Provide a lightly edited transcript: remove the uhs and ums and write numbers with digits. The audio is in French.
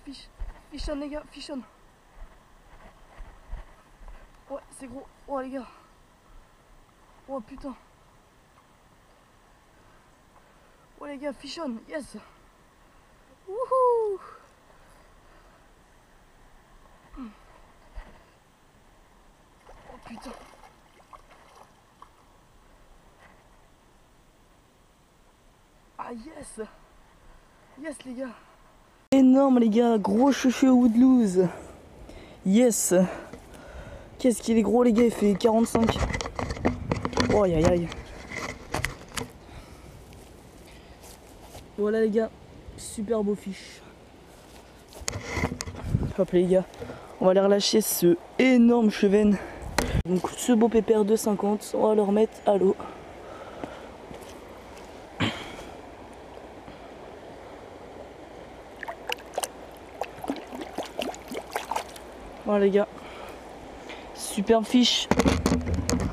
Fish on les gars, fish on. Ouais, c'est gros. Oh les gars. Oh putain. Oh les gars, fish on, yes. Wouhou. Oh putain. Ah yes. Yes les gars. Énorme les gars, gros chouchou woodlouse. Yes. Qu'est-ce qu'il est gros les gars, il fait 45. Oh aïe aïe aïe. Voilà les gars, super beau fiche. Hop les gars, on va aller relâcher ce énorme chevenne. Donc ce beau pépère de 50, on va le remettre à l'eau. Voilà les gars, superbe fiche.